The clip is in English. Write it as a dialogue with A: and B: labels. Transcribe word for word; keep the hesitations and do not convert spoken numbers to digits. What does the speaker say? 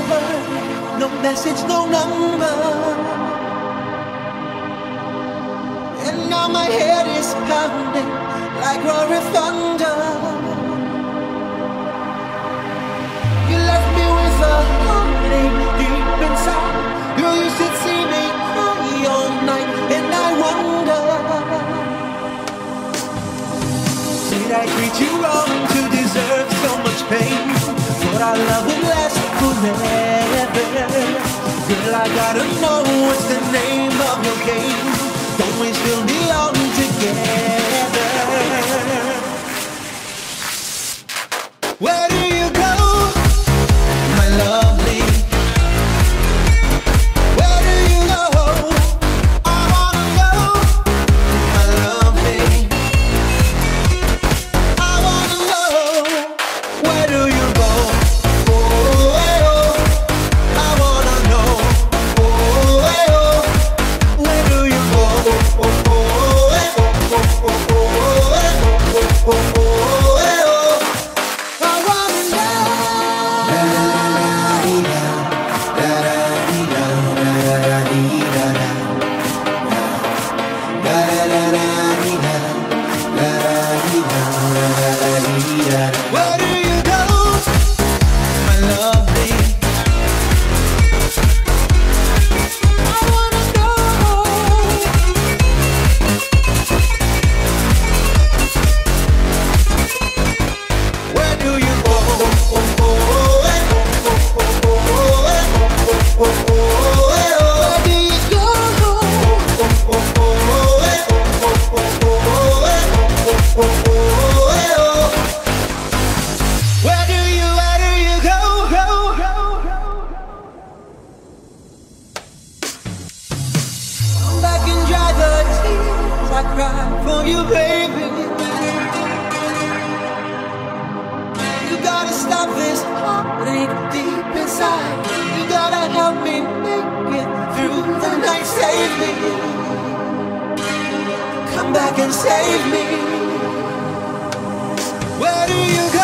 A: word, no message, no number. And now my head is pounding like roaring thunder. You left me with a heartache deep inside. Girl, you should see me cry all night, and I wonder, did I treat you wrong to deserve so much pain? Thought our love would last forever. Girl, I gotta know what's the name of your game. Don't we still belong together? Where do you go, my lovely? Where do you go? I wanna know, my lovely. I wanna know, where do you go? Oh, eh, oh. I wanna know, oh, eh, oh. Where do you go? Oh, oh, eh, oh, oh, oh, oh, eh, oh, oh, oh, eh, oh. I wanna know. La la la la la la la la la la la. La la la la la la. Where do you go, my lovely? I wanna know. Where do you go? Oh, oh, oh, eh, oh, oh, oh, oh, eh, oh, oh, oh, eh, oh. Where do you go? Oh, oh, oh, oh, eh, oh, oh, oh, oh, eh, oh, oh, oh, eh, oh. Where do you, where do you go, go, go, go? Come back and dry the tears I cried for you, baby. You gotta stop this heartache deep inside. You gotta help me make it through the night. Save me. Come back and save me. Where do you go?